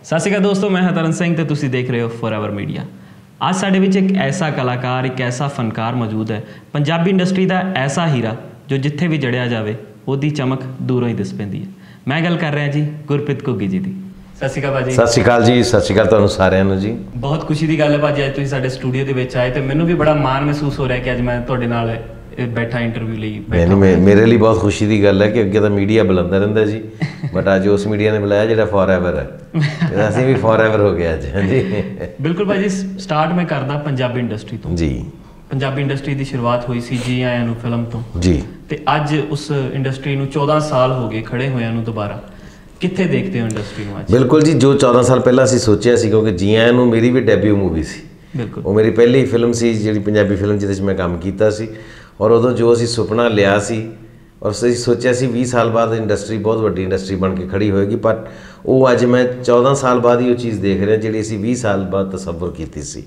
ਸਤਿ ਸ਼੍ਰੀ ਅਕਾਲ ਦੋਸਤੋ, मैं तरन सिंह ਤੇ ਤੁਸੀਂ ਦੇਖ ਰਹੇ ਹੋ ਫੋਰਐਵਰ ਮੀਡੀਆ। ਅੱਜ ਸਾਡੇ ਵਿੱਚ ਇੱਕ ਐਸਾ ਕਲਾਕਾਰ, ਇੱਕ ਐਸਾ ਫਨਕਾਰ ਮੌਜੂਦ ਹੈ, ਪੰਜਾਬੀ ਇੰਡਸਟਰੀ ਦਾ ਐਸਾ ਹੀਰਾ ਜੋ ਜਿੱਥੇ ਵੀ ਜੜਿਆ ਜਾਵੇ ਉਹਦੀ ਚਮਕ ਦੂਰੋਂ ਹੀ ਦਿਸ ਪੈਂਦੀ ਹੈ। ਮੈਂ ਗੱਲ ਕਰ ਰਿਹਾ ਜੀ ਗੁਰਪ੍ਰੀਤ ਘੁੱਗੀ ਜੀ ਦੀ। ਸਤਿ ਸ਼੍ਰੀ ਅਕਾਲ ਭਾਜੀ। ਸਤਿ ਸ਼੍ਰੀ ਅਕਾਲ ਜੀ। ਸਤਿ ਸ਼੍ਰੀ ਅਕਾਲ ਤੁਹਾਨੂੰ ਸਾਰਿਆਂ ਨੂੰ ਜੀ। ਬਹੁਤ ਖੁਸ਼ੀ ਦੀ ਗੱਲ ਹੈ ਭਾਜੀ, ਅੱਜ ਤੁਸੀਂ ਸਾਡੇ ਸਟੂਡੀਓ ਦੇ ਵਿੱਚ ਆਏ ਤੇ ਮੈਨੂੰ ਵੀ ਬੜਾ ਮਾਣ ਮਹਿਸੂਸ ਹੋ ਰਿਹਾ ਕਿ ਅੱਜ ਮੈਂ ਤੁਹਾਡੇ ਨਾਲ ਬੈਠਾ ਇੰਟਰਵਿਊ ਲਈ। ਮੇਰੇ ਲਈ ਬਹੁਤ ਖੁਸ਼ੀ ਦੀ ਗੱਲ ਹੈ ਕਿ ਅੱਗੇ ਤਾਂ ਮੀਡੀਆ ਬੁਲਾਉਂਦਾ ਰਹਿੰਦਾ ਜੀ, ਬਟ ਅੱਜ ਉਸ ਮੀਡੀਆ ਨੇ ਬੁਲਾਇਆ ਜਿਹੜਾ ਫੋਰਐਵਰ ਹੈ। ਅਸੀਂ ਵੀ ਫੋਰਐਵਰ ਹੋ ਗਏ ਅੱਜ। ਹਾਂਜੀ ਬਿਲਕੁਲ ਭਾਜੀ। ਸਟਾਰਟ ਮੈਂ ਕਰਦਾ ਪੰਜਾਬੀ ਇੰਡਸਟਰੀ ਤੋਂ ਜੀ। ਪੰਜਾਬੀ ਇੰਡਸਟਰੀ ਦੀ ਸ਼ੁਰੂਆਤ ਹੋਈ ਸੀ ਜੀ ਆਇਆਂ ਨੂੰ ਫਿਲਮ ਤੋਂ ਜੀ, ਤੇ ਅੱਜ ਉਸ ਇੰਡਸਟਰੀ ਨੂੰ 14 ਸਾਲ ਹੋ ਗਏ ਖੜੇ ਹੋਇਆਂ ਨੂੰ। ਦੁਬਾਰਾ ਕਿੱਥੇ ਦੇਖਦੇ ਹੋ ਇੰਡਸਟਰੀ ਨੂੰ ਅੱਜ? ਬਿਲਕੁਲ ਜੀ, ਜੋ 14 ਸਾਲ ਪਹਿਲਾਂ ਅਸੀਂ ਸੋਚਿਆ ਸੀ, ਕਿਉਂਕਿ ਜੀ ਆਇਆਂ ਨੂੰ ਮੇਰੀ ਵੀ ਡੈਬਿਊ ਮੂਵੀ ਸੀ। ਬਿਲਕੁਲ, ਉਹ ਮੇਰੀ ਪਹਿਲੀ ਫਿਲਮ ਸੀ ਜਿਹੜੀ ਪੰਜਾਬੀ ਫਿਲਮ ਜਿਹਦੇ 'ਚ ਮੈਂ ਕੰਮ ਕੀਤਾ ਸੀ। ਔਰ ਉਦੋਂ ਜੋ ਅਸੀਂ ਸੁਪਨਾ ਲਿਆ ਸੀ ਔਰ ਅਸੀਂ ਸੋਚਿਆ ਸੀ 20 ਸਾਲ ਬਾਅਦ ਇੰਡਸਟਰੀ ਬਹੁਤ ਵੱਡੀ ਇੰਡਸਟਰੀ ਬਣ ਕੇ ਖੜੀ ਹੋਏਗੀ, ਪਰ ਉਹ ਅੱਜ ਮੈਂ 14 ਸਾਲ ਬਾਅਦ ਹੀ ਉਹ ਚੀਜ਼ ਦੇਖ ਰਿਹਾ ਜਿਹੜੀ ਅਸੀਂ 20 ਸਾਲ ਬਾਅਦ ਤਸੱਵੁਰ ਕੀਤੀ ਸੀ।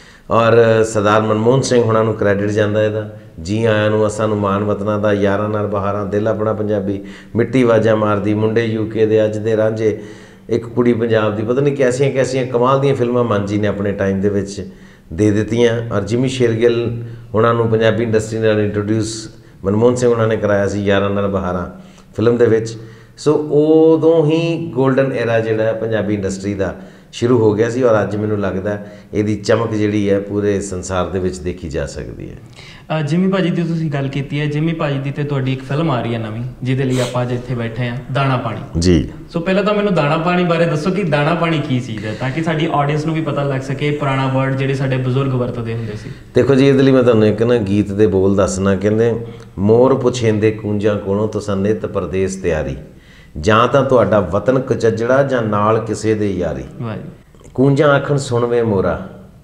ਔਰ ਸਰਦਾਰ ਮਨਮੋਹਨ ਸਿੰਘ ਹੁਣਾਂ ਨੂੰ ਕ੍ਰੈਡਿਟ ਜਾਂਦਾ ਇਹਦਾ। ਜੀ ਆਇਆਂ ਨੂੰ, ਅਸਾਂ ਨੂੰ ਮਾਣ ਵਤਨਾਂ ਦਾ, ਯਾਰਾਂ ਨਾਲ ਬਹਾਰਾਂ, ਦਿਲ ਆਪਣਾ ਪੰਜਾਬੀ, ਮਿੱਟੀ ਆਵਾਜ਼ਾਂ ਮਾਰਦੀ, ਮੁੰਡੇ ਯੂਕੇ ਦੇ, ਅੱਜ ਦੇ ਰਾਂਝੇ, ਇੱਕ ਕੁੜੀ ਪੰਜਾਬ ਦੀ, ਪਤਾ ਨਹੀਂ ਕੈਸੀਆਂ ਕੈਸੀਆਂ ਕਮਾਲ ਦੀਆਂ ਫਿਲਮਾਂ ਮੰਨ ਜੀ ਨੇ ਆਪਣੇ ਟਾਈਮ ਦੇ ਵਿੱਚ ਦੇ ਦਿੱਤੀਆਂ। ਔਰ ਜਿਮੀ ਸ਼ੇਰਗਿੱਲ ਉਹਨਾਂ ਨੂੰ ਪੰਜਾਬੀ ਇੰਡਸਟਰੀ ਨਾਲ ਇੰਟਰੋਡਿਊਸ ਮਨਮੋਹਨ ਸਿੰਘ ਉਹਨਾਂ ਨੇ ਕਰਾਇਆ ਸੀ ਯਾਰਾਂ ਨਾਲ ਬਹਾਰਾਂ ਫਿਲਮ ਦੇ ਵਿੱਚ। ਸੋ ਉਦੋਂ ਹੀ ਗੋਲਡਨ ਐਰਾ ਜਿਹੜਾ ਪੰਜਾਬੀ ਇੰਡਸਟਰੀ ਦਾ ਸ਼ੁਰੂ ਹੋ ਗਿਆ ਸੀ। ਔਰ ਅੱਜ ਮੈਨੂੰ ਲੱਗਦਾ ਇਹਦੀ ਚਮਕ ਜਿਹੜੀ ਹੈ ਪੂਰੇ ਸੰਸਾਰ ਦੇ ਵਿੱਚ ਦੇਖੀ ਜਾ ਸਕਦੀ ਹੈ। ਜਿਮੀ ਭਾਜੀ ਦੀ ਤੁਸੀਂ ਗੱਲ ਕੀਤੀ ਹੈ। ਜਿਮੀ ਭਾਜੀ ਦੀ ਤੇ ਤੁਹਾਡੀ ਇੱਕ ਫਿਲਮ ਆ ਰਹੀ ਹੈ ਨਵੀਂ, ਜਿਹਦੇ ਲਈ ਆਪਾਂ ਅੱਜ ਇੱਥੇ ਬੈਠੇ ਹਾਂ, ਦਾਣਾ ਪਾਣੀ ਜੀ। ਸੋ ਪਹਿਲਾਂ ਤਾਂ ਮੈਨੂੰ ਦਾਣਾ ਪਾਣੀ ਬਾਰੇ ਦੱਸੋ ਕਿ ਦਾਣਾ ਪਾਣੀ ਕੀ ਚੀਜ਼ ਹੈ, ਤਾਂ ਕਿ ਸਾਡੀ ਆਡੀਅנס ਨੂੰ ਵੀ ਪਤਾ ਲੱਗ ਸਕੇ ਪੁਰਾਣਾ ਵਰਡ ਜਿਹੜੇ ਸਾਡੇ ਬਜ਼ੁਰਗ ਵਰਤਦੇ ਹੁੰਦੇ ਸੀ। ਦੇਖੋ ਜੀ, ਇਹਦੇ ਲਈ ਮੈਂ ਤੁਹਾਨੂੰ ਇੱਕ ਨਾ ਗੀਤ ਦੇ ਬੋਲ ਦੱਸਣਾ। ਕਹਿੰਦੇ ਮੋਰ ਪੁੱਛੇਂਦੇ ਕੂੰਜਾਂ ਕੋਲੋਂ ਤੁਸਾਂ ਨਿੱਤ ਪਰਦੇਸ ਤਿਆਰੀ, ਜਾਂ ਤਾਂ ਤੁਹਾਡਾ ਵਤਨ ਕਚੱਜੜਾ ਜਾਂ ਨਾਲ ਕਿਸੇ ਦੇ ਯਾਰੀ। ਕੂੰਜਾਂ ਆਖਣ ਸੁਣਵੇਂ ਮੋਰਾ,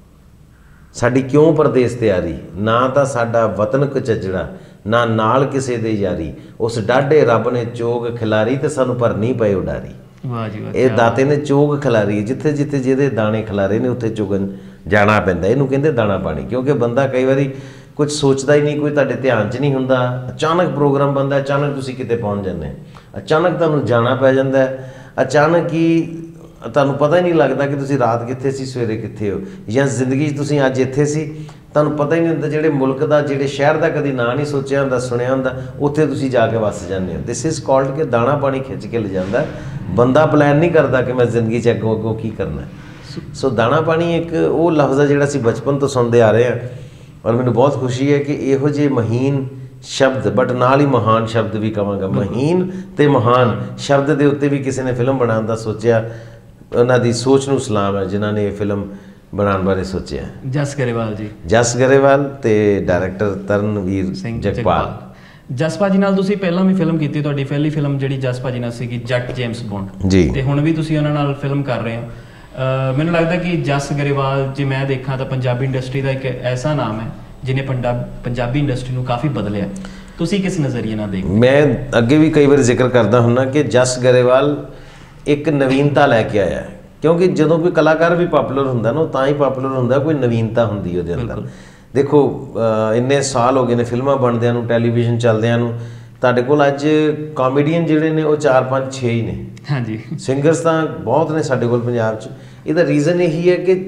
ਸਾਡੀ ਕਿਉਂ ਪਰਦੇਸ ਤਿਆਰੀ, ਨਾ ਤਾਂ ਸਾਡਾ ਵਤਨ ਕਚੱਜੜਾ ਨਾ ਨਾਲ ਕਿਸੇ ਦੇ ਯਾਰੀ, ਉਸ ਡਾਢੇ ਰੱਬ ਨੇ ਚੋਗ ਖਿਲਾਰੀ ਤੇ ਸਾਨੂੰ ਭਰਨੀ ਪਏ ਉਡਾਰੀ। ਇਹ ਦਾਤੇ ਨੇ ਚੋਗ ਖਿਲਾਰੀ, ਜਿੱਥੇ ਜਿੱਥੇ ਜਿਹਦੇ ਦਾਣੇ ਖਿਲਾਰੇ ਨੇ ਉੱਥੇ ਚੁਗਣ ਜਾਣਾ ਪੈਂਦਾ। ਇਹਨੂੰ ਕਹਿੰਦੇ ਦਾਣਾ ਪਾਣੀ, ਕਿਉਂਕਿ ਬੰਦਾ ਕਈ ਵਾਰੀ ਕੁਝ ਸੋਚਦਾ ਹੀ ਨਹੀਂ, ਕੋਈ ਤੁਹਾਡੇ ਧਿਆਨ 'ਚ ਨਹੀਂ ਹੁੰਦਾ, ਅਚਾਨਕ ਪ੍ਰੋਗਰਾਮ ਬਣਦਾ, ਅਚਾਨਕ ਤੁਸੀਂ ਕਿਤੇ ਪਹੁੰਚ ਜਾਂਦੇ, ਅਚਾਨਕ ਤੁਹਾਨੂੰ ਜਾਣਾ ਪੈ ਜਾਂਦਾ, ਅਚਾਨਕ ਹੀ ਤੁਹਾਨੂੰ ਪਤਾ ਹੀ ਨਹੀਂ ਲੱਗਦਾ ਕਿ ਤੁਸੀਂ ਰਾਤ ਕਿੱਥੇ ਸੀ, ਸਵੇਰੇ ਕਿੱਥੇ ਹੋ, ਜਾਂ ਜ਼ਿੰਦਗੀ 'ਚ ਤੁਸੀਂ ਅੱਜ ਇੱਥੇ ਸੀ, ਤੁਹਾਨੂੰ ਪਤਾ ਹੀ ਨਹੀਂ ਹੁੰਦਾ। ਜਿਹੜੇ ਮੁਲਕ ਦਾ, ਜਿਹੜੇ ਸ਼ਹਿਰ ਦਾ ਕਦੀ ਨਾਂ ਨਹੀਂ ਸੋਚਿਆ ਹੁੰਦਾ, ਸੁਣਿਆ ਹੁੰਦਾ, ਉੱਥੇ ਤੁਸੀਂ ਜਾ ਕੇ ਵੱਸ ਜਾਂਦੇ ਹੋ। ਦਿਸ ਇਜ਼ ਕਾਲਡ ਕਿ ਦਾਣਾ ਪਾਣੀ ਖਿੱਚ ਕੇ ਲਿਜਾਂਦਾ। ਬੰਦਾ ਪਲਾਨ ਨਹੀਂ ਕਰਦਾ ਕਿ ਮੈਂ ਜ਼ਿੰਦਗੀ 'ਚ ਅੱਗੋਂ ਅੱਗੋਂ ਕੀ ਕਰਨਾ। ਸੋ ਦਾਣਾ ਪਾਣੀ ਇੱਕ ਉਹ ਲਫ਼ਜ਼ ਹੈ ਜਿਹੜਾ ਅਸੀਂ ਬਚਪਨ ਤੋਂ ਸੁਣਦੇ ਆ ਰਹੇ ਹਾਂ। ਔਰ ਮੈਨੂੰ ਬਹੁਤ ਖੁਸ਼ੀ ਹੈ ਕਿ ਇਹੋ ਜਿਹੇ ਮਹੀਨ ਸ਼ਬਦ, ਬਟ ਨਾਲ ਹੀ ਮਹਾਨ ਸ਼ਬਦ ਵੀ ਕਹਾਂਗਾ, ਮਹੀਨ ਅਤੇ ਮਹਾਨ ਸ਼ਬਦ ਦੇ ਉੱਤੇ ਵੀ ਕਿਸੇ ਨੇ ਫਿਲਮ ਬਣਾਉਣ ਦਾ ਸੋਚਿਆ। ਉਹਨਾਂ ਦੀ ਸੋਚ ਨੂੰ ਸਲਾਮ ਹੈ ਜਿਨ੍ਹਾਂ ਨੇ ਇਹ ਫਿਲਮ ਬਣਾਉਣ ਬਾਰੇ ਸੋਚਿਆ। ਜਸ ਗਰੇਵਾਲ ਜੀ, ਜਸ ਗਰੇਵਾਲ ਤੇ ਡਾਇਰੈਕਟਰ ਤਰਨਵੀਰ ਸਿੰਘ ਜਗਪਾਲ। ਜਸ ਭਾਜੀ ਨਾਲ ਤੁਸੀਂ ਪਹਿਲਾਂ ਵੀ ਫਿਲਮ ਕੀਤੀ, ਤੁਹਾਡੀ ਪਹਿਲੀ ਫਿਲਮ ਜਿਹੜੀ ਜਸ ਭਾਜੀ ਨਾਲ ਸੀਗੀ ਜੱਟ ਜੇਮਸ ਬੌਂਡ ਜੀ, ਤੇ ਹੁਣ ਵੀ ਤੁਸੀਂ ਉਹਨਾਂ ਨਾਲ ਫਿਲਮ ਕਰ ਰਹੇ ਹੋ। ਮੈਨੂੰ ਲੱਗਦਾ ਕਿ ਜਸ ਗਰੇਵਾਲ ਜੇ ਮੈਂ ਦੇਖਾਂ ਤਾਂ ਪੰਜਾਬੀ ਇੰਡਸਟਰੀ ਦਾ ਇੱਕ ਐਸਾ ਨਾਮ ਹੈ ਜਿਹਨੇ ਪੰਜਾਬੀ ਇੰਡਸਟਰੀ ਨੂੰ ਕਾਫੀ ਬਦਲਿਆ। ਤੁਸੀਂ ਕਿਸ ਨਜ਼ਰੀਏ ਨਾਲ ਦੇਖਦੇ? ਮੈਂ ਅੱਗੇ ਵੀ ਕਈ ਵਾਰ ਜ਼ਿਕਰ ਕਰਦਾ ਹੁੰਦਾ ਕਿ ਜਸ ਗਰੇਵਾਲ ਇੱਕ ਨਵੀਨਤਾ ਲੈ ਕੇ ਆਇਆ, ਕਿਉਂਕਿ ਜਦੋਂ ਕੋਈ ਕਲਾਕਾਰ ਵੀ ਪਾਪੂਲਰ ਹੁੰਦਾ ਨਾ, ਉਹ ਤਾਂ ਹੀ ਪਾਪੂਲਰ ਹੁੰਦਾ ਕੋਈ ਨਵੀਨਤਾ ਹੁੰਦੀ ਉਹਦੇ ਅੰਦਰ। ਦੇਖੋ ਇੰਨੇ ਸਾਲ ਹੋ ਗਏ ਨੇ ਫਿਲਮਾਂ ਬਣਦਿਆਂ ਨੂੰ, ਟੈਲੀਵਿਜ਼ਨ ਚੱਲਦਿਆਂ ਨੂੰ, ਤੁਹਾਡੇ ਕੋਲ ਅੱਜ ਕਾਮੇਡੀਅਨ ਜਿਹੜੇ ਨੇ ਉਹ 4 5 6 ਹੀ ਨੇ। ਹਾਂਜੀ, ਸਿੰਗਰਸ ਤਾਂ ਬਹੁਤ ਨੇ ਸਾਡੇ ਕੋਲ ਪੰਜਾਬ 'ਚ। ਇਹਦਾ ਰੀਜ਼ਨ ਇਹੀ ਹੈ ਕਿ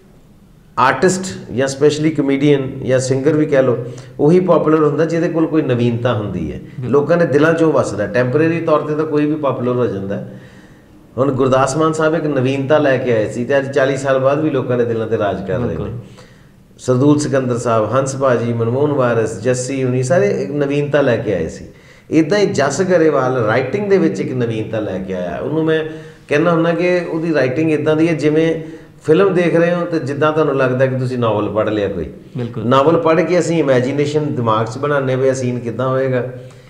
ਆਰਟਿਸਟ ਜਾਂ ਸਪੈਸ਼ਲੀ ਕਮੇਡੀਅਨ ਜਾਂ ਸਿੰਗਰ ਵੀ ਕਹਿ ਲਓ, ਉਹੀ ਪਾਪੂਲਰ ਹੁੰਦਾ ਜਿਹਦੇ ਕੋਲ ਕੋਈ ਨਵੀਨਤਾ ਹੁੰਦੀ ਹੈ, ਲੋਕਾਂ ਦੇ ਦਿਲਾਂ 'ਚ ਉਹ ਵੱਸਦਾ। ਟੈਂਪਰੇਰੀ ਤੌਰ 'ਤੇ ਤਾਂ ਕੋਈ ਵੀ ਪਾਪੂਲਰ ਹੋ ਜਾਂਦਾ। ਹੁਣ ਗੁਰਦਾਸ ਮਾਨ ਸਾਹਿਬ ਇੱਕ ਨਵੀਨਤਾ ਲੈ ਕੇ ਆਏ ਸੀ, ਅਤੇ ਅੱਜ 40 ਸਾਲ ਬਾਅਦ ਵੀ ਲੋਕਾਂ ਦੇ ਦਿਲਾਂ 'ਤੇ ਰਾਜ ਕਰ ਰਹੇ ਨੇ। ਸਰਦੂਲ ਸਿਕੰਦਰ ਸਾਹਿਬ, ਹੰਸ ਭਾਜੀ, ਮਨਮੋਹਨ ਵਾਰਿਸ, ਜੱਸੀ ਹੁਣੀ, ਸਾਰੇ ਇੱਕ ਨਵੀਨਤਾ ਲੈ ਕੇ ਆਏ ਸੀ। ਇੱਦਾਂ ਹੀ ਜਸ ਗਰੇਵਾਲ ਰਾਈਟਿੰਗ ਦੇ ਵਿੱਚ ਇੱਕ ਨਵੀਨਤਾ ਲੈ ਕੇ ਆਇਆ। ਉਹਨੂੰ ਮੈਂ ਕਹਿੰਦਾ ਹੁੰਦਾ ਕਿ ਉਹਦੀ ਰਾਈਟਿੰਗ ਇੱਦਾਂ ਦੀ ਹੈ ਜਿਵੇਂ ਫਿਲਮ ਦੇਖ ਰਹੇ ਹੋ ਅਤੇ ਜਿੱਦਾਂ ਤੁਹਾਨੂੰ ਲੱਗਦਾ ਕਿ ਤੁਸੀਂ ਨਾਵਲ ਪੜ੍ਹ ਲਿਆ ਕੋਈ। ਬਿਲਕੁਲ, ਨਾਵਲ ਪੜ੍ਹ ਕੇ ਅਸੀਂ ਇਮੈਜੀਨੇਸ਼ਨ ਦਿਮਾਗ 'ਚ ਬਣਾਉਂਦੇ ਵੀ ਸੀਨ ਕਿੱਦਾਂ ਹੋਏਗਾ।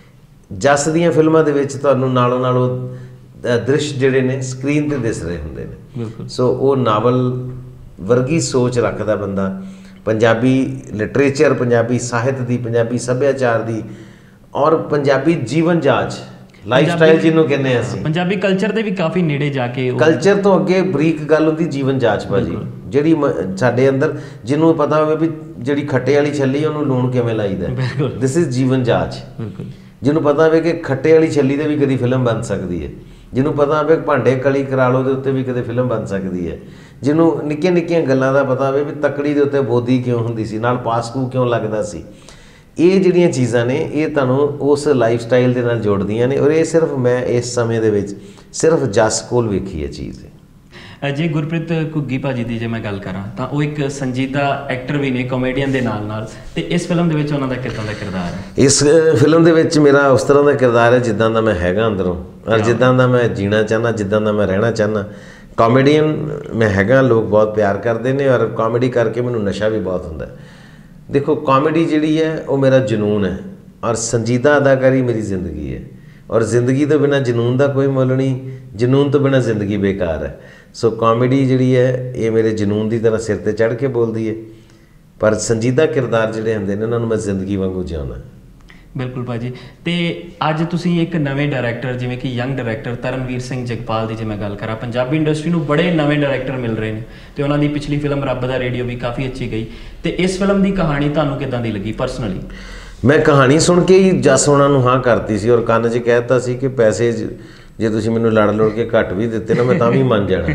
ਜਸ ਦੀਆਂ ਫਿਲਮਾਂ ਦੇ ਵਿੱਚ ਤੁਹਾਨੂੰ ਨਾਲੋਂ ਨਾਲ ਉਹ ਦ੍ਰਿਸ਼ ਜਿਹੜੇ ਨੇ ਸਕਰੀਨ 'ਤੇ ਦਿਸ ਰਹੇ ਹੁੰਦੇ ਨੇ। ਬਿਲਕੁਲ, ਸੋ ਉਹ ਨਾਵਲ ਵਰਗੀ ਸੋਚ ਰੱਖਦਾ ਬੰਦਾ। ਪੰਜਾਬੀ ਲਿਟਰੇਚਰ, ਪੰਜਾਬੀ ਸਾਹਿਤ ਦੀ, ਪੰਜਾਬੀ ਸੱਭਿਆਚਾਰ ਦੀ, ਔਰ ਪੰਜਾਬੀ ਜੀਵਨ ਜਾਚ, ਲਾਈਫ ਸਟਾਈਲ ਜਿਹਨੂੰ ਕਹਿੰਦੇ ਅਸੀਂ, ਪੰਜਾਬੀ ਕਲਚਰ ਦੇ ਵੀ ਕਾਫੀ ਨੇੜੇ ਜਾ ਕੇ। ਕਲਚਰ ਤੋਂ ਅੱਗੇ ਬਰੀਕ ਗੱਲ ਹੁੰਦੀ ਜੀਵਨ ਜਾਚ ਭਾਜੀ, ਜਿਹੜੀ ਸਾਡੇ ਅੰਦਰ, ਜਿਹਨੂੰ ਪਤਾ ਹੋਵੇ ਵੀ ਜਿਹੜੀ ਖੱਟੇ ਵਾਲੀ ਛੱਲੀ ਉਹਨੂੰ ਲੂਣ ਕਿਵੇਂ ਲਾਈਦਾ। ਦਿਸ ਇਜ਼ ਜੀਵਨ ਜਾਚ। ਜਿਹਨੂੰ ਪਤਾ ਹੋਵੇ ਕਿ ਖੱਟੇ ਵਾਲੀ ਛੱਲੀ 'ਤੇ ਵੀ ਕਦੀ ਫਿਲਮ ਬਣ ਸਕਦੀ ਹੈ, ਜਿਹਨੂੰ ਪਤਾ ਹੋਵੇ ਭਾਂਡੇ ਕਲੀ ਕਰਾ ਲਓ ਦੇ ਉੱਤੇ ਵੀ ਕਿਤੇ ਫਿਲਮ ਬਣ ਸਕਦੀ ਹੈ, ਜਿਹਨੂੰ ਨਿੱਕੀਆਂ ਨਿੱਕੀਆਂ ਗੱਲਾਂ ਦਾ ਪਤਾ ਹੋਵੇ ਵੀ ਤਕੜੀ ਦੇ ਉੱਤੇ ਬੋਦੀ ਕਿਉਂ ਹੁੰਦੀ ਸੀ, ਨਾਲ ਪਾਸਕੂ ਕਿਉਂ ਲੱਗਦਾ ਸੀ। ਇਹ ਜਿਹੜੀਆਂ ਚੀਜ਼ਾਂ ਨੇ ਇਹ ਤੁਹਾਨੂੰ ਉਸ ਲਾਈਫ ਸਟਾਈਲ ਦੇ ਨਾਲ ਜੋੜਦੀਆਂ ਨੇ, ਔਰ ਇਹ ਸਿਰਫ ਮੈਂ ਇਸ ਸਮੇਂ ਦੇ ਵਿੱਚ ਸਿਰਫ ਜੱਸ ਕੋਲ ਵੇਖੀ ਹੈ ਚੀਜ਼। ਜੇ ਗੁਰਪ੍ਰੀਤ ਘੁੱਗੀ ਭਾਜੀ ਦੀ ਜੇ ਮੈਂ ਗੱਲ ਕਰਾਂ ਤਾਂ ਉਹ ਇੱਕ ਸੰਜੀਦਾ ਐਕਟਰ ਵੀ ਨੇ ਕਾਮੇਡੀਅਨ ਦੇ ਨਾਲ ਨਾਲ, ਤੇ ਇਸ ਫਿਲਮ ਦੇ ਵਿੱਚ ਉਹਨਾਂ ਦਾ ਕਿੱਦਾਂ ਦਾ ਕਿਰਦਾਰ ਹੈ? ਇਸ ਫਿਲਮ ਦੇ ਵਿੱਚ ਮੇਰਾ ਉਸ ਤਰ੍ਹਾਂ ਦਾ ਕਿਰਦਾਰ ਹੈ ਜਿੱਦਾਂ ਦਾ ਮੈਂ ਹੈਗਾ ਅੰਦਰੋਂ, ਔਰ ਜਿੱਦਾਂ ਦਾ ਮੈਂ ਜੀਣਾ ਚਾਹੁੰਦਾ, ਜਿੱਦਾਂ ਦਾ ਮੈਂ ਰਹਿਣਾ ਚਾਹੁੰਦਾ। ਕਾਮੇਡੀਅਨ ਮੈਂ ਹੈਗਾ, ਲੋਕ ਬਹੁਤ ਪਿਆਰ ਕਰਦੇ ਨੇ, ਔਰ ਕਾਮੇਡੀ ਕਰਕੇ ਮੈਨੂੰ ਨਸ਼ਾ ਵੀ ਬਹੁਤ ਹੁੰਦਾ। ਦੇਖੋ ਕਾਮੇਡੀ ਜਿਹੜੀ ਹੈ ਉਹ ਮੇਰਾ ਜਨੂਨ ਹੈ, ਔਰ ਸੰਜੀਦਾ ਅਦਾਕਾਰੀ ਮੇਰੀ ਜ਼ਿੰਦਗੀ ਹੈ, ਔਰ ਜ਼ਿੰਦਗੀ ਤੋਂ ਬਿਨਾਂ ਜਨੂਨ ਦਾ ਕੋਈ ਮੁੱਲ ਨਹੀਂ, ਜਨੂਨ ਤੋਂ ਬਿਨਾਂ ਜ਼ਿੰਦਗੀ ਬੇਕਾਰ ਹੈ। ਸੋ ਕਾਮੇਡੀ ਜਿਹੜੀ ਹੈ ਇਹ ਮੇਰੇ ਜਨੂਨ ਦੀ ਤਰ੍ਹਾਂ ਸਿਰ 'ਤੇ ਚੜ੍ਹ ਕੇ ਬੋਲਦੀ ਹੈ, ਪਰ ਸੰਜੀਦਾ ਕਿਰਦਾਰ ਜਿਹੜੇ ਹੁੰਦੇ ਨੇ ਉਹਨਾਂ ਨੂੰ ਮੈਂ ਜ਼ਿੰਦਗੀ ਵਾਂਗੂ ਜਿਉਣਾ। ਬਿਲਕੁਲ ਭਾਜੀ। ਤੇ ਅੱਜ ਤੁਸੀਂ ਇੱਕ ਨਵੇਂ ਡਾਇਰੈਕਟਰ ਜਿਵੇਂ ਕਿ ਯੰਗ ਡਾਇਰੈਕਟਰ ਤਰਨਵੀਰ ਸਿੰਘ ਜਗਪਾਲ ਦੀ ਜੇ ਮੈਂ ਗੱਲ ਕਰਾਂ, ਪੰਜਾਬੀ ਇੰਡਸਟਰੀ ਨੂੰ ਬੜੇ ਨਵੇਂ ਡਾਇਰੈਕਟਰ ਮਿਲ ਰਹੇ ਨੇ, ਤੇ ਉਹਨਾਂ ਦੀ ਪਿਛਲੀ ਫਿਲਮ ਰੱਬ ਦਾ ਰੇਡੀਓ ਵੀ ਕਾਫੀ ਅੱਛੀ ਗਈ। ਤੇ ਇਸ ਫਿਲਮ ਦੀ ਕਹਾਣੀ ਤੁਹਾਨੂੰ ਕਿੱਦਾਂ ਦੀ ਲੱਗੀ ਪਰਸਨਲੀ? ਮੈਂ ਕਹਾਣੀ ਸੁਣ ਕੇ ਹੀ ਜੱਸ ਉਹਨਾਂ ਨੂੰ ਹਾਂ ਕਰਤੀ ਸੀ, ਔਰ ਕੰਨ 'ਚ ਕਹਿ ਦਿੱਤਾ ਸੀ ਕਿ ਪੈਸੇ ਜੇ ਤੁਸੀਂ ਮੈਨੂੰ ਲੜ ਲੜ ਕੇ ਘੱਟ ਵੀ ਦਿੱਤੇ ਨਾ ਮੈਂ ਤਾਂ ਵੀ ਮੰਨ ਜਾਣਾ,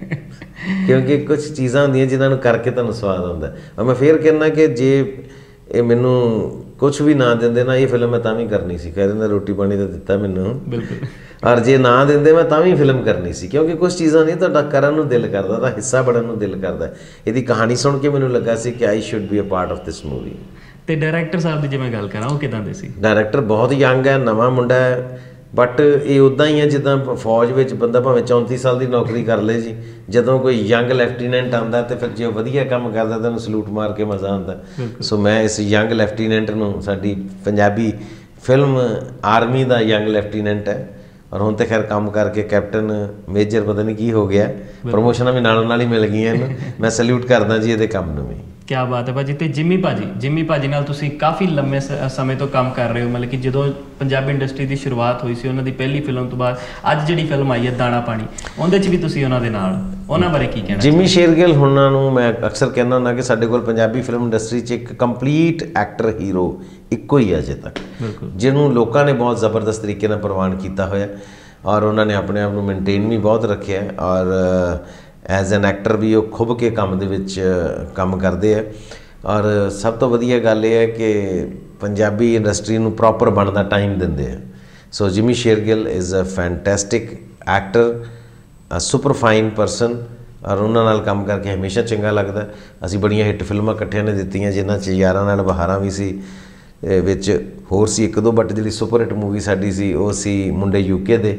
ਕਿਉਂਕਿ ਕੁਝ ਚੀਜ਼ਾਂ ਹੁੰਦੀਆਂ ਜਿਨ੍ਹਾਂ ਨੂੰ ਕਰਕੇ ਤੁਹਾਨੂੰ ਸਵਾਦ ਆਉਂਦਾ। ਔਰ ਮੈਂ ਫਿਰ ਕਹਿੰਦਾ ਕਿ ਜੇ ਇਹ ਮੈਨੂੰ ਕੁਛ ਵੀ ਨਾ ਦਿੰਦੇ ਨਾ ਇਹ ਫਿਲਮ ਮੈਂ ਤਾਂ ਵੀ ਕਰਨੀ ਸੀ। ਕਹਿ ਦਿੰਦਾ ਰੋਟੀ ਪਾਣੀ ਤਾਂ ਦਿੱਤਾ ਮੈਨੂੰ, ਬਿਲਕੁਲ, ਔਰ ਜੇ ਨਾ ਦਿੰਦੇ ਮੈਂ ਤਾਂ ਵੀ ਫਿਲਮ ਕਰਨੀ ਸੀ, ਕਿਉਂਕਿ ਕੁਛ ਚੀਜ਼ਾਂ ਨਹੀਂ ਤੁਹਾਡਾ ਕਰਨ ਨੂੰ ਦਿਲ ਕਰਦਾ, ਤਾਂ ਹਿੱਸਾ ਬਣਨ ਨੂੰ ਦਿਲ ਕਰਦਾ। ਇਹਦੀ ਕਹਾਣੀ ਸੁਣ ਕੇ ਮੈਨੂੰ ਲੱਗਾ ਸੀ ਕਿ I should be a part of this movie. ਤੇ ਡਾਇਰੈਕਟਰ ਸਾਹਿਬ ਦੀ ਜੇ ਮੈਂ ਗੱਲ ਕਰਾਂ ਉਹ ਕਿੱਦਾਂ ਦੇ ਸੀ? ਡਾਇਰੈਕਟਰ ਬਹੁਤ ਯੰਗ ਹੈ, ਨਵਾਂ ਮੁੰਡਾ ਹੈ, ਬਟ ਇਹ ਉੱਦਾਂ ਹੀ ਹੈ ਜਿੱਦਾਂ ਫੌਜ ਵਿੱਚ ਬੰਦਾ ਭਾਵੇਂ 34 ਸਾਲ ਦੀ ਨੌਕਰੀ ਕਰ ਲੇ ਜੀ, ਜਦੋਂ ਕੋਈ ਯੰਗ ਲੈਫਟੀਨੈਂਟ ਆਉਂਦਾ ਤੇ ਫਿਰ ਜੇ ਉਹ ਵਧੀਆ ਕੰਮ ਕਰਦਾ ਤਾਂ ਉਹਨੂੰ ਸਲੂਟ ਮਾਰ ਕੇ ਮਜ਼ਾ ਆਉਂਦਾ। ਸੋ ਮੈਂ ਇਸ ਯੰਗ ਲੈਫਟੀਨੈਂਟ ਨੂੰ, ਸਾਡੀ ਪੰਜਾਬੀ ਫਿਲਮ ਆਰਮੀ ਦਾ ਯੰਗ ਲੈਫਟੀਨੈਂਟ ਹੈ, ਔਰ ਹੁਣ ਤਾਂ ਖੈਰ ਕੰਮ ਕਰਕੇ ਕੈਪਟਨ ਮੇਜਰ ਪਤਾ ਨਹੀਂ ਕੀ ਹੋ ਗਿਆ, ਪ੍ਰਮੋਸ਼ਨਾਂ ਵੀ ਨਾਲੋਂ ਨਾਲ ਹੀ ਮਿਲ ਗਈਆਂ ਇਹਨੂੰ। ਮੈਂ ਸੈਲੂਟ ਕਰਦਾ ਜੀ ਇਹਦੇ ਕੰਮ ਨੂੰ ਵੀ। ਕਿਆ ਬਾਤ ਹੈ ਭਾਜੀ। ਤੇ ਜਿੰਮੀ ਭਾਜੀ ਨਾਲ ਤੁਸੀਂ ਕਾਫੀ ਲੰਮੇ ਸਮੇਂ ਤੋਂ ਕੰਮ ਕਰ ਰਹੇ ਹੋ, ਮਤਲਬ ਕਿ ਜਦੋਂ ਪੰਜਾਬੀ ਇੰਡਸਟਰੀ ਦੀ ਸ਼ੁਰੂਆਤ ਹੋਈ ਸੀ ਉਹਨਾਂ ਦੀ ਪਹਿਲੀ ਫਿਲਮ ਤੋਂ ਬਾਅਦ ਅੱਜ ਜਿਹੜੀ ਫਿਲਮ ਆਈ ਹੈ ਦਾਣਾ ਪਾਣੀ, ਉਹਦੇ 'ਚ ਵੀ ਤੁਸੀਂ ਉਹਨਾਂ ਦੇ ਨਾਲ, ਉਹਨਾਂ ਬਾਰੇ ਕੀ ਕਹਿਣਾ? ਜਿੰਮੀ ਸ਼ੇਰਗਿੱਲ ਉਹਨਾਂ ਨੂੰ ਮੈਂ ਅਕਸਰ ਕਹਿੰਦਾ ਹੁੰਦਾ ਕਿ ਸਾਡੇ ਕੋਲ ਪੰਜਾਬੀ ਫਿਲਮ ਇੰਡਸਟਰੀ 'ਚ ਇੱਕ ਕੰਪਲੀਟ ਐਕਟਰ ਹੀਰੋ ਇੱਕੋ ਹੀ ਹੈ ਅਜੇ ਤੱਕ, ਜਿਹਨੂੰ ਲੋਕਾਂ ਨੇ ਬਹੁਤ ਜ਼ਬਰਦਸਤ ਤਰੀਕੇ ਨਾਲ ਪ੍ਰਵਾਨ ਕੀਤਾ ਹੋਇਆ, ਔਰ ਉਹਨਾਂ ਨੇ ਆਪਣੇ ਆਪ ਨੂੰ ਮੇਨਟੇਨ ਵੀ ਬਹੁਤ ਰੱਖਿਆ, ਔਰ ਐਜ਼ ਐਨ ਐਕਟਰ ਵੀ ਉਹ ਖੁੱਭ ਕੇ ਕੰਮ ਦੇ ਵਿੱਚ ਕੰਮ ਕਰਦੇ ਆ। ਔਰ ਸਭ ਤੋਂ ਵਧੀਆ ਗੱਲ ਇਹ ਹੈ ਕਿ ਪੰਜਾਬੀ ਇੰਡਸਟਰੀ ਨੂੰ ਪ੍ਰੋਪਰ ਬਣਨ ਦਾ ਟਾਈਮ ਦਿੰਦੇ ਆ। So Jimmy Shergill is a fantastic actor, a super fine person, ਔਰ ਉਹਨਾਂ ਨਾਲ ਕੰਮ ਕਰਕੇ ਹਮੇਸ਼ਾ ਚੰਗਾ ਲੱਗਦਾ। ਅਸੀਂ ਬੜੀਆਂ ਹਿੱਟ ਫਿਲਮਾਂ ਇਕੱਠਿਆਂ ਨੇ ਦਿੱਤੀਆਂ, ਜਿਨ੍ਹਾਂ 'ਚ ਯਾਰਾਂ ਨਾਲ ਬਹਾਰਾਂ ਵੀ ਸੀ, ਵਿੱਚ ਹੋਰ ਸੀ ਇੱਕ ਦੋ, ਬਟ ਜਿਹੜੀ ਸੁਪਰ ਹਿੱਟ ਮੂਵੀ ਸਾਡੀ ਸੀ ਉਹ ਸੀ ਮੁੰਡੇ ਯੂਕੇ ਦੇ।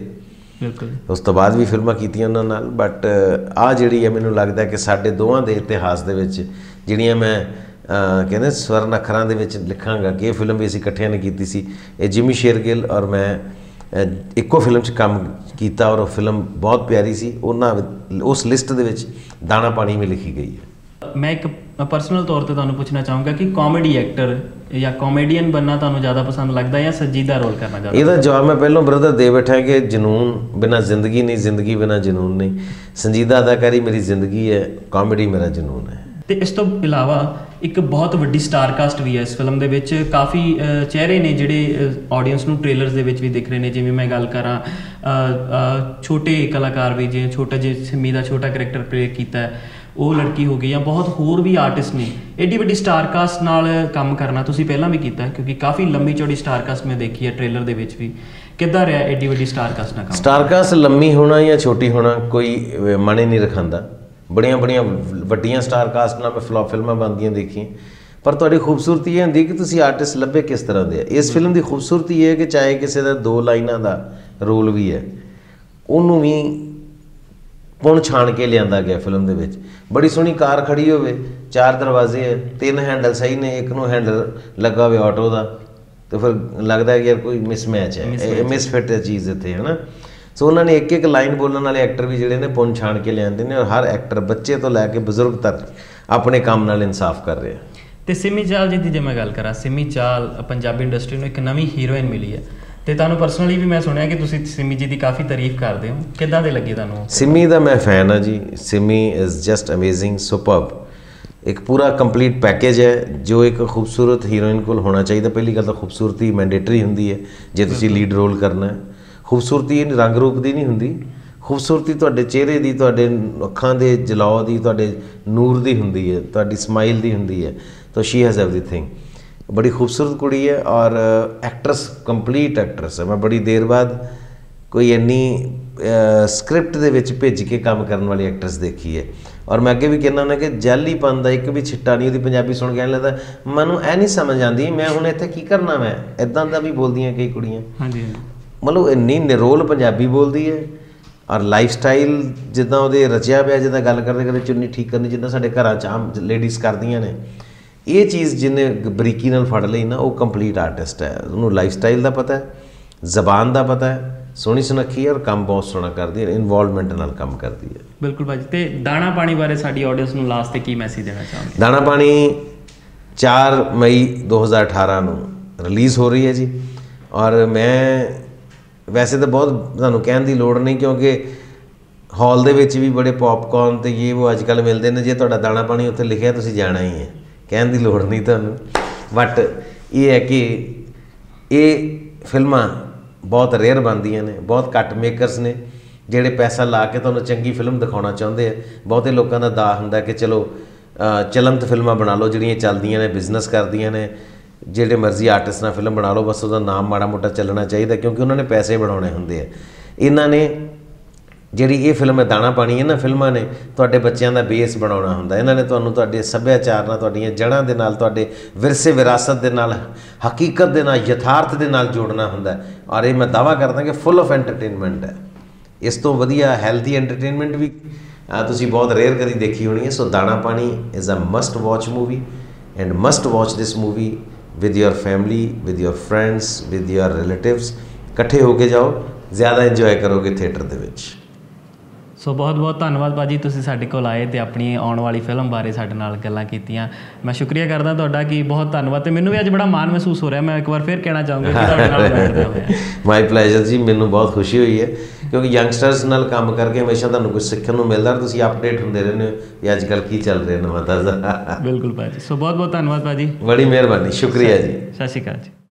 ਉਸ ਤੋਂ ਬਾਅਦ ਵੀ ਫਿਲਮਾਂ ਕੀਤੀਆਂ ਉਹਨਾਂ ਨਾਲ, ਬਟ ਆਹ ਜਿਹੜੀ ਹੈ ਮੈਨੂੰ ਲੱਗਦਾ ਕਿ ਸਾਡੇ ਦੋਵਾਂ ਦੇ ਇਤਿਹਾਸ ਦੇ ਵਿੱਚ ਜਿਹੜੀਆਂ ਮੈਂ ਕਹਿੰਦੇ ਸਵਰਨ ਅੱਖਰਾਂ ਦੇ ਵਿੱਚ ਲਿਖਾਂਗਾ ਕਿ ਇਹ ਫਿਲਮ ਵੀ ਅਸੀਂ ਇਕੱਠਿਆਂ ਨੇ ਕੀਤੀ ਸੀ, ਇਹ ਜਿੰਮੀ ਸ਼ੇਰਗਿੱਲ ਔਰ ਮੈਂ ਇੱਕੋ ਫਿਲਮ 'ਚ ਕੰਮ ਕੀਤਾ, ਔਰ ਉਹ ਫਿਲਮ ਬਹੁਤ ਪਿਆਰੀ ਸੀ। ਉਹਨਾਂ ਉਸ ਲਿਸਟ ਦੇ ਵਿੱਚ ਦਾਣਾ ਪਾਣੀ ਵੀ ਲਿਖੀ ਗਈ ਹੈ। ਮੈਂ ਇੱਕ ਪਰਸਨਲ ਤੌਰ 'ਤੇ ਤੁਹਾਨੂੰ ਪੁੱਛਣਾ ਚਾਹੂੰਗਾ ਕਿ ਕਾਮੇਡੀ ਐਕਟਰ ਜਾਂ ਕਾਮੇਡੀਅਨ ਬਣਨਾ ਤੁਹਾਨੂੰ ਜ਼ਿਆਦਾ ਪਸੰਦ ਲੱਗਦਾ ਜਾਂ ਸੰਜੀਦਾ ਰੋਲ ਕਰਨਾ ਜ਼ਿਆਦਾ? ਇਹਦਾ ਜਵਾਬ ਮੈਂ ਪਹਿਲਾਂ ਬ੍ਰਦਰ ਦੇ ਬੈਠਾ ਕਿ ਜਨੂਨ ਬਿਨਾਂ ਜ਼ਿੰਦਗੀ ਨਹੀਂ, ਜ਼ਿੰਦਗੀ ਬਿਨਾਂ ਜਨੂਨ ਨਹੀਂ। ਸੰਜੀਦਾ ਅਦਾਕਾਰੀ ਮੇਰੀ ਜ਼ਿੰਦਗੀ ਹੈ, ਕਾਮੇਡੀ ਮੇਰਾ ਜਨੂਨ ਹੈ। ਤੇ ਇਸ ਤੋਂ ਇਲਾਵਾ ਇੱਕ ਬਹੁਤ ਵੱਡੀ ਸਟਾਰ ਕਾਸਟ ਵੀ ਹੈ ਇਸ ਫਿਲਮ ਦੇ ਵਿੱਚ, ਕਾਫੀ ਚਿਹਰੇ ਨੇ ਜਿਹੜੇ ਆਡੀਅנס ਨੂੰ ਟ੍ਰੇਲਰਸ ਦੇ ਵਿੱਚ ਵੀ ਦਿਖ ਰਹੇ ਨੇ। ਜਿਵੇਂ ਮੈਂ ਗੱਲ ਕਰਾਂ ਛੋਟੇ ਕਲਾਕਾਰ ਵੀ, ਜਿਵੇਂ ਛੋਟਾ ਜਿਹਾ ਸਿਮੀ ਦਾ ਛੋਟਾ ਕਰੈਕਟਰ ਪਲੇ ਕੀਤਾ ਉਹ ਲੜਕੀ ਹੋ ਗਈ, ਜਾਂ ਬਹੁਤ ਹੋਰ ਵੀ ਆਰਟਿਸਟ ਨੇ। ਐਡੀ ਵੱਡੀ ਸਟਾਰ ਕਾਸਟ ਨਾਲ ਕੰਮ ਕਰਨਾ ਤੁਸੀਂ ਪਹਿਲਾਂ ਵੀ ਕੀਤਾ, ਕਿਉਂਕਿ ਕਾਫੀ ਲੰਮੀ ਚੌੜੀ ਸਟਾਰ ਕਾਸਟ ਮੈਂ ਦੇਖੀ ਹੈ ਟ੍ਰੇਲਰ ਦੇ ਵਿੱਚ ਵੀ। ਕਿੱਦਾਂ ਰਿਹਾ ਐਡੀ ਵੱਡੀ ਸਟਾਰ ਕਾਸਟ ਨਾਲ ਕੰਮ? ਸਟਾਰ ਕਾਸਟ ਲੰਮੀ ਹੋਣਾ ਜਾਂ ਛੋਟੀ ਹੋਣਾ ਕੋਈ ਮਾਇਨੇ ਨਹੀਂ ਰਖਾਉਂਦਾ। ਬੜੀਆਂ ਵੱਡੀਆਂ ਸਟਾਰ ਕਾਸਟ ਨਾਲ ਮੈਂ ਫਲॉप ਫਿਲਮਾਂ ਬਣਦੀਆਂ ਦੇਖੀਆਂ, ਪਰ ਤੁਹਾਡੀ ਖੂਬਸੂਰਤੀ ਇਹ ਹੁੰਦੀ ਕਿ ਤੁਸੀਂ ਆਰਟਿਸਟ ਲੱਭੇ ਕਿਸ ਤਰ੍ਹਾਂ ਦੇ ਆ। ਇਸ ਫਿਲਮ ਦੀ ਖੂਬਸੂਰਤੀ ਇਹ ਹੈ ਕਿ ਚਾਹੇ ਕਿਸੇ ਦਾ 2 ਲਾਈਨਾਂ ਦਾ ਰੋਲ ਵੀ ਹੈ, ਉਹਨੂੰ ਵੀ ਪੁਣ ਛਾਣ ਕੇ ਲਿਆਂਦਾ ਗਿਆ ਫਿਲਮ ਦੇ ਵਿੱਚ। ਬੜੀ ਸੋਹਣੀ ਕਾਰ ਖੜੀ ਹੋਵੇ, 4 ਦਰਵਾਜ਼ੇ ਹੈ, 3 ਹੈਂਡਲ ਸਹੀ ਨੇ, ਇੱਕ ਨੂੰ ਹੈਂਡਲ ਲੱਗਾ ਹੋਵੇ ਆਟੋ ਦਾ, ਤੇ ਫਿਰ ਲੱਗਦਾ ਕਿ ਯਾਰ ਕੋਈ ਮਿਸਮੈਚ ਹੈ, ਮਿਸਫਿਟ ਹੈ ਚੀਜ਼ ਇੱਥੇ, ਹੈ ਨਾ। ਸੋ ਉਹਨਾਂ ਨੇ ਇੱਕ ਲਾਈਨ ਬੋਲਣ ਵਾਲੇ ਐਕਟਰ ਵੀ ਜਿਹੜੇ ਨੇ ਪੁਣ ਛਾਣ ਕੇ ਲਿਆਂਦੇ ਨੇ, ਔਰ ਹਰ ਐਕਟਰ ਬੱਚੇ ਤੋਂ ਲੈ ਕੇ ਬਜ਼ੁਰਗ ਤੱਕ ਆਪਣੇ ਕੰਮ ਨਾਲ ਇਨਸਾਫ ਕਰ ਰਿਹਾ। ਤੇ ਸਿਮੀ ਚਾਹਲ ਜੀ ਦੀ ਜੇ ਮੈਂ ਗੱਲ ਕਰਾਂ, ਸਿਮੀ ਚਾਹਲ ਪੰਜਾਬੀ ਇੰਡਸਟਰੀ ਨੂੰ ਇੱਕ ਨਵੀਂ ਹੀਰੋਇਨ ਮਿਲੀ ਹੈ, ਤੇ ਤੁਹਾਨੂੰ ਪਰਸਨਲੀ ਵੀ ਮੈਂ ਸੁਣਿਆ ਕਿ ਤੁਸੀਂ ਸਿਮੀ ਜੀ ਦੀ ਕਾਫੀ ਤਾਰੀਫ ਕਰਦੇ ਹੋ, ਕਿੱਦਾਂ ਦੇ ਲੱਗੇ ਤੁਹਾਨੂੰ? ਸਿਮੀ ਦਾ ਮੈਂ ਫੈਨ ਹਾਂ ਜੀ। Simi is just amazing, superb, ਇੱਕ ਪੂਰਾ ਕੰਪਲੀਟ ਪੈਕੇਜ ਹੈ ਜੋ ਇੱਕ ਖੂਬਸੂਰਤ ਹੀਰੋਇਨ ਕੋਲ ਹੋਣਾ ਚਾਹੀਦਾ। ਪਹਿਲੀ ਗੱਲ ਤਾਂ ਖੂਬਸੂਰਤੀ ਮੈਂਡੇਟਰੀ ਹੁੰਦੀ ਹੈ ਜੇ ਤੁਸੀਂ ਲੀਡ ਰੋਲ ਕਰਨਾ ਹੈ। ਖੂਬਸੂਰਤੀ ਇਹ ਰੰਗ ਰੂਪ ਦੀ ਨਹੀਂ ਹੁੰਦੀ, ਖੂਬਸੂਰਤੀ ਤੁਹਾਡੇ ਚਿਹਰੇ ਦੀ, ਤੁਹਾਡੇ ਅੱਖਾਂ ਦੇ ਜਲਾਉ ਦੀ, ਤੁਹਾਡੇ ਨੂਰ ਦੀ ਹੁੰਦੀ ਹੈ, ਤੁਹਾਡੀ ਸਮਾਈਲ ਦੀ ਹੁੰਦੀ ਹੈ। ਤਾਂ ਸ਼ੀ ਹੈਜ਼ ਐਵਰੀਥਿੰਗ। ਬੜੀ ਖੂਬਸੂਰਤ ਕੁੜੀ ਹੈ ਔਰ ਐਕਟਰਸ, ਕੰਪਲੀਟ ਐਕਟਰਸ ਹੈ। ਮੈਂ ਬੜੀ ਦੇਰ ਬਾਅਦ ਕੋਈ ਇੰਨੀ ਸਕ੍ਰਿਪਟ ਦੇ ਵਿੱਚ ਭਿੱਜ ਕੇ ਕੰਮ ਕਰਨ ਵਾਲੀ ਐਕਟਰਸ ਦੇਖੀ ਹੈ। ਔਰ ਮੈਂ ਅੱਗੇ ਵੀ ਕਹਿੰਦਾ ਹੁੰਦਾ ਕਿ ਜਾਲੀਪਨ ਦਾ ਇੱਕ ਵੀ ਛਿੱਟਾ ਨਹੀਂ ਉਹਦੀ ਪੰਜਾਬੀ ਸੁਣ ਕੇ ਐਂ ਲੱਗਦਾ ਮੈਨੂੰ ਇਹ ਨਹੀਂ ਸਮਝ ਆਉਂਦੀ ਮੈਂ ਹੁਣ ਇੱਥੇ ਕੀ ਕਰਨਾ, ਮੈਂ ਇੱਦਾਂ ਦਾ ਵੀ ਬੋਲਦੀਆਂ ਕਈ ਕੁੜੀਆਂ। ਹਾਂਜੀ, ਮਤਲਬ ਇੰਨੀ ਨਿਰੋਲ ਪੰਜਾਬੀ ਬੋਲਦੀ ਹੈ ਔਰ ਲਾਈਫ ਸਟਾਈਲ ਜਿੱਦਾਂ ਉਹਦੇ ਰਚਿਆ ਪਿਆ, ਜਿੱਦਾਂ ਗੱਲ ਕਰਦੇ ਕਰਦੇ ਚੁੰਨੀ ਠੀਕ ਕਰਨੀ, ਜਿੱਦਾਂ ਸਾਡੇ ਘਰਾਂ 'ਚ ਆਮ ਲੇਡੀਜ਼ ਕਰਦੀਆਂ ਨੇ, ਇਹ ਚੀਜ਼ ਜਿਹਨੇ ਬਰੀਕੀ ਨਾਲ ਫੜ ਲਈ ਨਾ, ਉਹ ਕੰਪਲੀਟ ਆਰਟਿਸਟ ਹੈ। ਉਹਨੂੰ ਲਾਈਫ ਸਟਾਈਲ ਦਾ ਪਤਾ ਹੈ, ਜ਼ਬਾਨ ਦਾ ਪਤਾ ਹੈ, ਸੋਹਣੀ ਸੁਨੱਖੀ ਹੈ ਔਰ ਕੰਮ ਬਹੁਤ ਸੋਹਣਾ ਕਰਦੀ ਹੈ, ਇਨਵੋਲਵਮੈਂਟ ਨਾਲ ਕੰਮ ਕਰਦੀ ਹੈ। ਬਿਲਕੁਲ ਭਾਜੀ। ਤੇ ਦਾਣਾ ਪਾਣੀ ਬਾਰੇ ਸਾਡੀ ਆਡੀਅנס ਨੂੰ ਲਾਸਟ ਤੇ ਕੀ ਮੈਸੇਜ ਦੇਣਾ ਚਾਹੁੰਦੇ? ਦਾਣਾ ਪਾਣੀ 4 ਮਈ 2018 ਨੂੰ ਰਿਲੀਜ਼ ਹੋ ਰਹੀ ਹੈ ਜੀ। ਔਰ ਮੈਂ ਵੈਸੇ ਤਾਂ ਬਹੁਤ ਤੁਹਾਨੂੰ ਕਹਿਣ ਦੀ ਲੋੜ ਨਹੀਂ, ਕਿਉਂਕਿ ਹਾਲ ਦੇ ਵਿੱਚ ਵੀ ਬੜੇ ਪੌਪਕੌਰਨ ਅਤੇ ਇਹ ਉਹ ਅੱਜ ਕੱਲ੍ਹ ਮਿਲਦੇ ਨੇ। ਜੇ ਤੁਹਾਡਾ ਦਾਣਾ ਪਾਣੀ ਉੱਥੇ ਲਿਖਿਆ ਤੁਸੀਂ ਜਾਣਾ ਹੀ ਹੈ, ਕਹਿਣ ਦੀ ਲੋੜ ਨਹੀਂ ਤੁਹਾਨੂੰ। ਬਟ ਇਹ ਹੈ ਕਿ ਇਹ ਫਿਲਮਾਂ ਬਹੁਤ ਰੇਅਰ ਬਣਦੀਆਂ ਨੇ, ਬਹੁਤ ਘੱਟ ਮੇਕਰਸ ਨੇ ਜਿਹੜੇ ਪੈਸਾ ਲਾ ਕੇ ਤੁਹਾਨੂੰ ਚੰਗੀ ਫਿਲਮ ਦਿਖਾਉਣਾ ਚਾਹੁੰਦੇ ਆ। ਬਹੁਤੇ ਲੋਕਾਂ ਦਾ ਦਾਅ ਹੁੰਦਾ ਕਿ ਚਲੋ ਚਲੰਤ ਫਿਲਮਾਂ ਬਣਾ ਲਓ ਜਿਹੜੀਆਂ ਚੱਲਦੀਆਂ ਨੇ, ਬਿਜ਼ਨਸ ਕਰਦੀਆਂ ਨੇ, ਜਿਹੜੇ ਮਰਜ਼ੀ ਆਰਟਿਸਟ ਨਾਲ ਫਿਲਮ ਬਣਾ ਲਓ, ਬਸ ਉਹਦਾ ਨਾਮ ਮਾੜਾ ਮੋਟਾ ਚੱਲਣਾ ਚਾਹੀਦਾ ਕਿਉਂਕਿ ਉਹਨਾਂ ਨੇ ਪੈਸੇ ਬਣਾਉਣੇ ਹੁੰਦੇ ਆ। ਇਹਨਾਂ ਨੇ ਜਿਹੜੀ ਇਹ ਫਿਲਮ ਹੈ ਦਾਣਾ ਪਾਣੀ, ਇਹਨਾਂ ਫਿਲਮਾਂ ਨੇ ਤੁਹਾਡੇ ਬੱਚਿਆਂ ਦਾ ਬੇਸ ਬਣਾਉਣਾ ਹੁੰਦਾ। ਇਹਨਾਂ ਨੇ ਤੁਹਾਨੂੰ ਤੁਹਾਡੇ ਸੱਭਿਆਚਾਰ ਨਾਲ, ਤੁਹਾਡੀਆਂ ਜੜ੍ਹਾਂ ਦੇ ਨਾਲ, ਤੁਹਾਡੇ ਵਿਰਸੇ ਵਿਰਾਸਤ ਦੇ ਨਾਲ, ਹਕੀਕਤ ਦੇ ਨਾਲ, ਯਥਾਰਥ ਦੇ ਨਾਲ ਜੋੜਨਾ ਹੁੰਦਾ। ਔਰ ਇਹ ਮੈਂ ਦਾਅਵਾ ਕਰਦਾ ਕਿ ਫੁੱਲ ਆਫ ਐਂਟਰਟੇਨਮੈਂਟ ਹੈ। ਇਸ ਤੋਂ ਵਧੀਆ ਹੈਲਥੀ ਐਂਟਰਟੇਨਮੈਂਟ ਵੀ ਤੁਸੀਂ ਬਹੁਤ ਰੇਅਰ ਕਦੀ ਦੇਖੀ ਹੋਣੀ ਹੈ। So Dana Paani is a must watch movie and must watch this movie with your family, with your friends, with your relatives. ਇਕੱਠੇ ਹੋ ਕੇ ਜਾਓ, ਜ਼ਿਆਦਾ ਇੰਜੋਏ ਕਰੋਗੇ ਥੀਏਟਰ ਦੇ ਵਿੱਚ। ਸੋ ਬਹੁਤ ਬਹੁਤ ਧੰਨਵਾਦ ਭਾਜੀ, ਤੁਸੀਂ ਸਾਡੇ ਕੋਲ ਆਏ ਅਤੇ ਆਪਣੀ ਆਉਣ ਵਾਲੀ ਫਿਲਮ ਬਾਰੇ ਸਾਡੇ ਨਾਲ ਗੱਲਾਂ ਕੀਤੀਆਂ। ਮੈਂ ਸ਼ੁਕਰੀਆ ਕਰਦਾ ਤੁਹਾਡਾ ਕਿ ਬਹੁਤ ਧੰਨਵਾਦ। ਅਤੇ ਮੈਨੂੰ ਵੀ ਅੱਜ ਬੜਾ ਮਾਣ ਮਹਿਸੂਸ ਹੋ ਰਿਹਾ, ਮੈਂ ਇੱਕ ਵਾਰ ਫਿਰ ਕਹਿਣਾ ਚਾਹੂੰਗਾ ਕਿ ਤੁਹਾਡੇ ਨਾਲ ਬੈਠਦੇ ਹੋਏ। ਮਾਈ ਪਲੇਜ਼ਰ ਜੀ, ਮੈਨੂੰ ਬਹੁਤ ਖੁਸ਼ੀ ਹੋਈ ਹੈ ਕਿਉਂਕਿ ਯੰਗਸਟਰਸ ਨਾਲ ਕੰਮ ਕਰਕੇ ਹਮੇਸ਼ਾ ਤੁਹਾਨੂੰ ਕੁਝ ਸਿੱਖਣ ਨੂੰ ਮਿਲਦਾ, ਤੁਸੀਂ ਅਪਡੇਟ ਹੁੰਦੇ ਰਹਿੰਦੇ ਹੋ ਵੀ ਅੱਜ ਕੱਲ੍ਹ ਕੀ ਚੱਲ ਰਿਹਾ ਨਵਾਂ ਤਾਜ਼ਾ। ਬਿਲਕੁਲ ਭਾਜੀ। ਸੋ ਬਹੁਤ ਬਹੁਤ ਧੰਨਵਾਦ ਭਾਜੀ, ਬੜੀ ਮਿਹਰਬਾਨੀ, ਸ਼ੁਕਰੀਆ ਜੀ, ਸਤਿ ਸ਼੍ਰੀ ਅਕਾਲ ਜੀ।